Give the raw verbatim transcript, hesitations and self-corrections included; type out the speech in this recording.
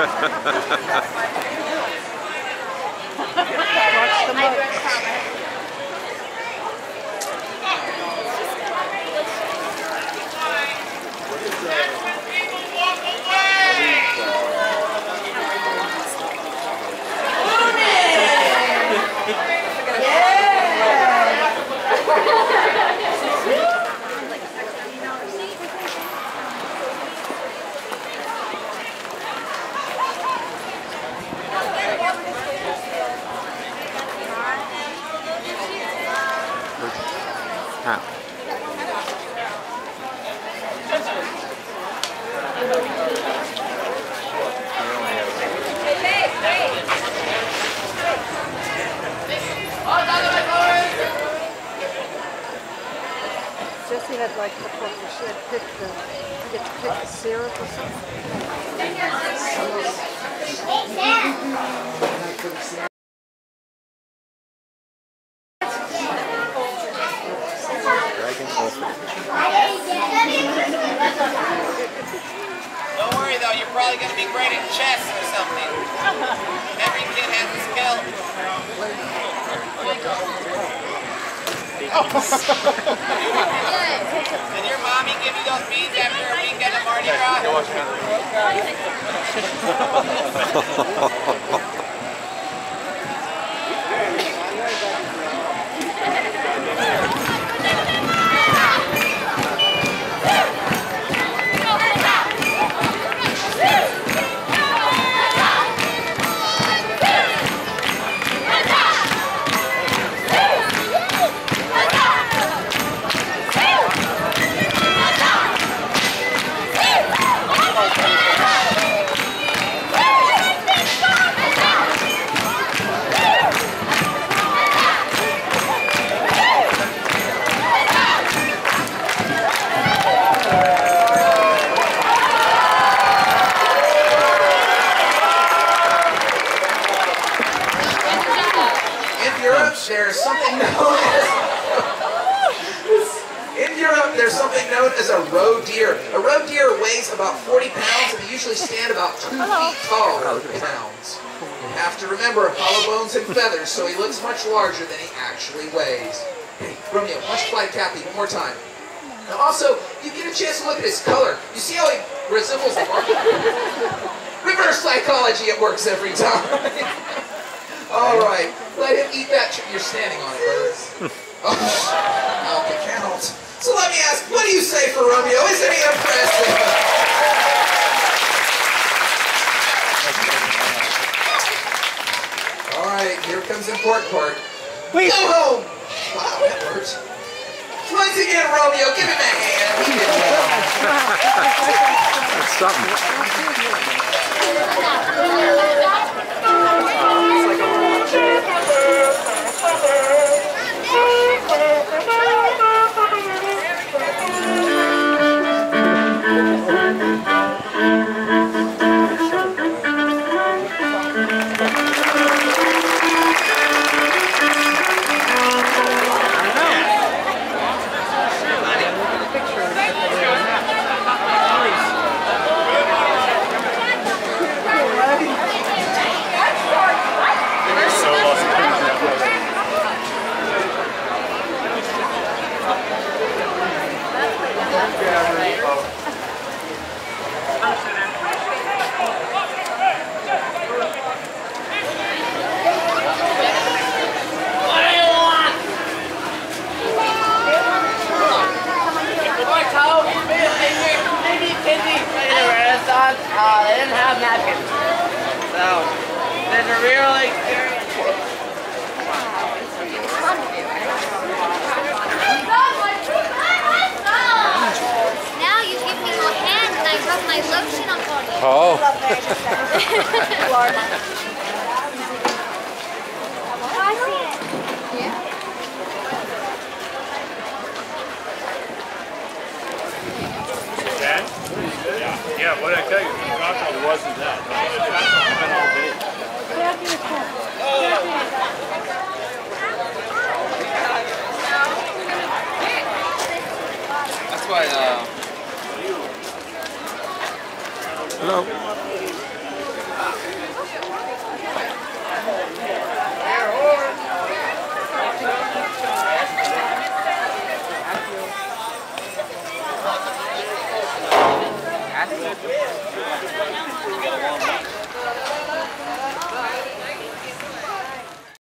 the mugs. How? Jessie had like the book where she had picked the, you get to pick the syrup or something. Don't worry though, you're probably going to be great at chess or something. Every kid has a skill. Did your mommy give you those beans after a weekend of Mardi Gras? There's something known as in Europe. There's something known as a roe deer. A roe deer weighs about forty pounds, and they usually stand about two feet tall. Pounds. You have to remember hollow bones and feathers, so he looks much larger than he actually weighs. Hey, Romeo, watch Flight Cappy one more time. Now, also, you get a chance to look at his color. You see how he resembles the market? Reverse psychology, it works every time. All right, let him eat that. You're standing on it, brother. Oh, okay, count. So let me ask, what do you say for Romeo? Isn't he impressive? All right, here comes the important part. Wait. Go home. Wow, that works. Once again, Romeo, give him a hand. He did well. That's something. Uh, they didn't have napkins, so there's a real experience. Now you give me your hand and I rub my lotion upon it. Oh. Yeah, yeah, what did I tell you? The crocodile wasn't that. It's been all day. That's why, uh... Hello.